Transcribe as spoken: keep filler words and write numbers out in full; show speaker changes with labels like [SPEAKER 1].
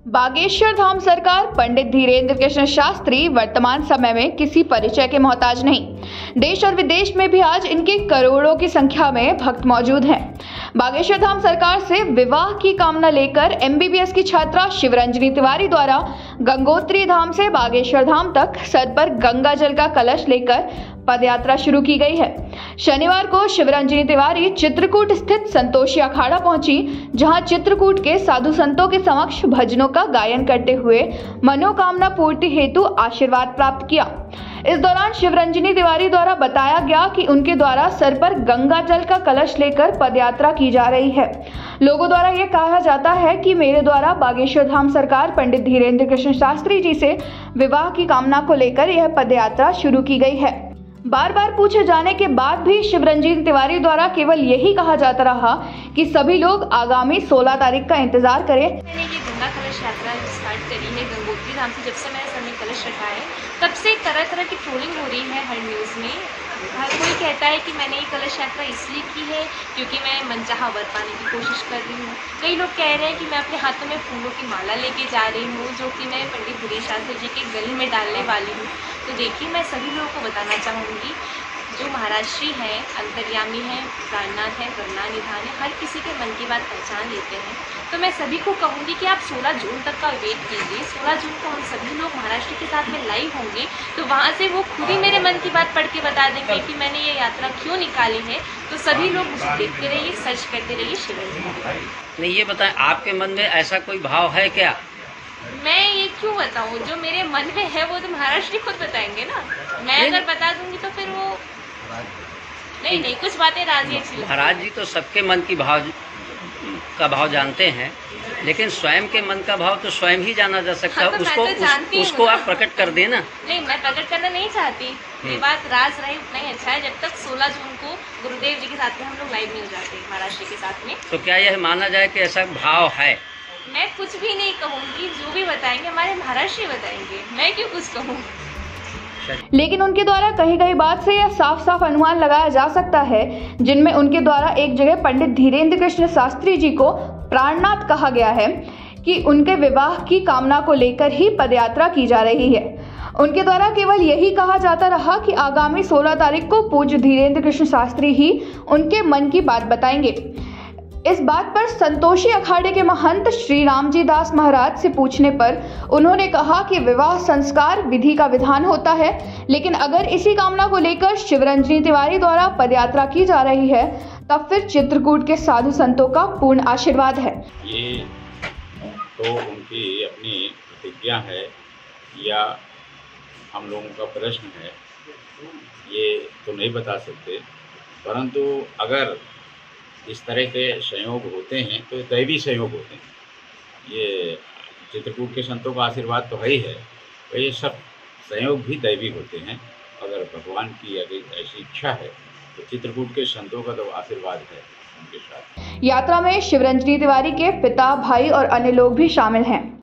[SPEAKER 1] बागेश्वर धाम सरकार पंडित धीरेन्द्र कृष्ण शास्त्री वर्तमान समय में किसी परिचय के मोहताज नहीं। देश और विदेश में भी आज इनके करोड़ों की संख्या में भक्त मौजूद हैं। बागेश्वर धाम सरकार से विवाह की कामना लेकर एमबीबीएस की छात्रा शिवरंजनी तिवारी द्वारा गंगोत्री धाम से बागेश्वर धाम तक सर पर गंगा जल का कलश लेकर पदयात्रा शुरू की गई है। शनिवार को शिवरंजनी तिवारी चित्रकूट स्थित संतोषी अखाड़ा पहुंची, जहां चित्रकूट के साधु संतों के समक्ष भजनों का गायन करते हुए मनोकामना पूर्ति हेतु आशीर्वाद प्राप्त किया। इस दौरान शिवरंजनी तिवारी द्वारा बताया गया कि उनके द्वारा सर पर गंगा जल का कलश लेकर पदयात्रा की जा रही है। लोगों द्वारा यह कहा जाता है कि मेरे द्वारा बागेश्वर धाम सरकार पंडित धीरेन्द्र कृष्ण शास्त्री जी से विवाह की कामना को लेकर यह पदयात्रा शुरू की गई है। बार बार पूछे जाने के बाद भी शिवरंजनी तिवारी द्वारा केवल यही कहा जाता रहा कि सभी लोग आगामी सोलह तारीख का इंतजार करें।
[SPEAKER 2] मैंने ये गंगा कलश यात्रा स्टार्ट करी है गंगोत्री धाम से। जब से मैंने सर में कलश रखा है तब से तरह तरह की ट्रोलिंग हो रही है हर न्यूज़ में। हर कोई कहता है कि मैंने ये कलश यात्रा इसलिए की है क्योंकि मैं मनचाहा वर पाने की कोशिश कर रही हूँ। कई लोग कह रहे हैं कि मैं अपने हाथों में फूलों की माला लेके जा रही हूँ, जो कि मैं पंडित धीरेन्द्र शास्त्री जी के गले में डालने वाली हूँ। तो देखिए, मैं सभी लोगों को बताना चाहूँगी, जो महाराष्ट्री हैं, अंतर्यामी हैं, प्राणनाथ हैं, करुणानिधान हैं, हर किसी के मन की बात पहचान लेते हैं। तो मैं सभी को कहूँगी कि आप सोलह जून तक का वेट कीजिए। सोलह जून को हम सभी लोग महाराष्ट्र के साथ में लाइव होंगे, तो वहाँ से वो खुद ही मेरे मन की बात पढ़ के बता देंगे कि मैंने ये यात्रा क्यों निकाली है। तो सभी लोग मुझे देखते रहिए, सर्च करते रहिए शिवरंजनी।
[SPEAKER 3] नहीं, ये बताएं, आपके मन में ऐसा कोई भाव है क्या?
[SPEAKER 2] मैं ये क्यों बताऊँ? जो मेरे मन में है वो तो महाराष्ट्र खुद बताएंगे ना। मैं अगर बता दूंगी तो फिर वो नहीं नहीं कुछ बातें राजी अच्छी।
[SPEAKER 3] महाराज जी तो सबके मन की भाव का भाव जानते हैं, लेकिन स्वयं के मन का भाव तो स्वयं ही जाना जा सकता है। हाँ, तो उसको तो उस, उसको आप प्रकट कर देना।
[SPEAKER 2] नहीं, मैं प्रकट करना नहीं चाहती। ये बात राज रहे उतना ही अच्छा है। जब तक सोलह जून को गुरुदेव जी के साथ में हम लोग लाइव मिल जाते हैं महाराष्ट्र के साथ में,
[SPEAKER 3] तो क्या यह माना जाए कि ऐसा भाव है?
[SPEAKER 2] मैं कुछ भी नहीं कहूँगी, जो भी बताएंगे हमारे महाराष्ट्र बताएंगे, मैं क्यों कुछ कहूँ।
[SPEAKER 1] लेकिन उनके द्वारा कही गई बात से यह साफ साफ अनुमान लगाया जा सकता है, जिनमें उनके द्वारा एक जगह पंडित धीरेन्द्र कृष्ण शास्त्री जी को प्राणनाथ कहा गया है कि उनके विवाह की कामना को लेकर ही पदयात्रा की जा रही है। उनके द्वारा केवल यही कहा जाता रहा कि आगामी सोलह तारीख को पूज्य धीरेन्द्र कृष्ण शास्त्री ही उनके मन की बात बताएंगे। इस बात पर संतोषी अखाड़े के महंत श्री रामजी दास महाराज से पूछने पर उन्होंने कहा कि विवाह संस्कार विधि का विधान होता है, लेकिन अगर इसी कामना को लेकर शिवरंजनी तिवारी द्वारा पदयात्रा की जा रही है तब फिर चित्रकूट के साधु संतों का पूर्ण आशीर्वाद है।
[SPEAKER 4] ये तो उनकी अपनी प्रतिज्ञा है या हम लोगों का प्रश्न है, ये तो नहीं बता सकते, परंतु अगर इस तरह के संयोग होते हैं तो दैवी संयोग होते हैं। ये चित्रकूट के संतों का आशीर्वाद तो है ही है, तो ये सब संयोग भी दैवी होते हैं। अगर भगवान की अगर ऐसी इच्छा है तो चित्रकूट के संतों का तो आशीर्वाद है उनके साथ।
[SPEAKER 1] यात्रा में शिवरंजनी तिवारी के पिता, भाई और अन्य लोग भी शामिल हैं।